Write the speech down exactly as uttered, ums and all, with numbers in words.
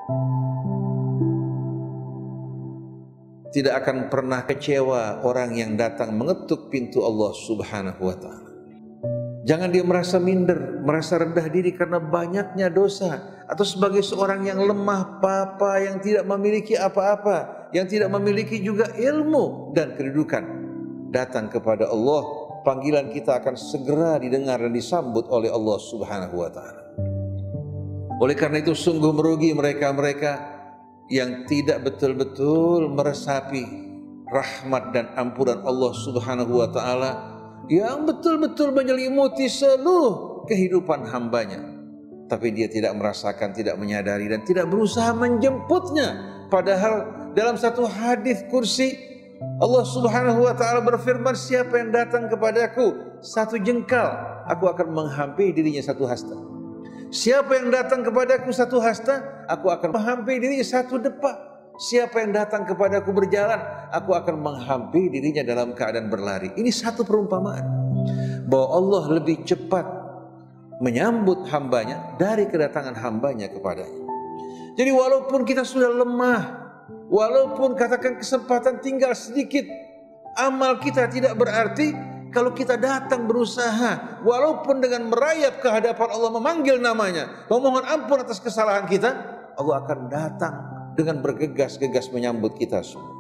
Tidak akan pernah kecewa orang yang datang mengetuk pintu Allah Subhanahu wa ta'ala. Jangan dia merasa minder, merasa rendah diri karena banyaknya dosa, atau sebagai seorang yang lemah papa, yang tidak memiliki apa-apa, yang tidak memiliki juga ilmu dan kedudukan. Datang kepada Allah, panggilan kita akan segera didengar dan disambut oleh Allah Subhanahu wa ta'ala. Oleh karena itu sungguh merugi mereka-mereka yang tidak betul-betul meresapi rahmat dan ampunan Allah Subhanahu wa ta'ala, yang betul-betul menyelimuti seluruh kehidupan hambanya, tapi dia tidak merasakan, tidak menyadari, dan tidak berusaha menjemputnya. Padahal dalam satu hadis kursi Allah Subhanahu wa ta'ala berfirman, siapa yang datang kepadaku satu jengkal, aku akan menghampiri dirinya satu hasta. Siapa yang datang kepadaku satu hasta, aku akan menghampiri dirinya satu depa. Siapa yang datang kepadaku berjalan, aku akan menghampiri dirinya dalam keadaan berlari. Ini satu perumpamaan bahwa Allah lebih cepat menyambut hambanya dari kedatangan hambanya kepadanya. Jadi walaupun kita sudah lemah, walaupun katakan kesempatan tinggal sedikit, amal kita tidak berarti. Kalau kita datang berusaha, walaupun dengan merayap ke hadapan Allah, memanggil namanya, memohon ampun atas kesalahan kita, Allah akan datang dengan bergegas-gegas menyambut kita semua.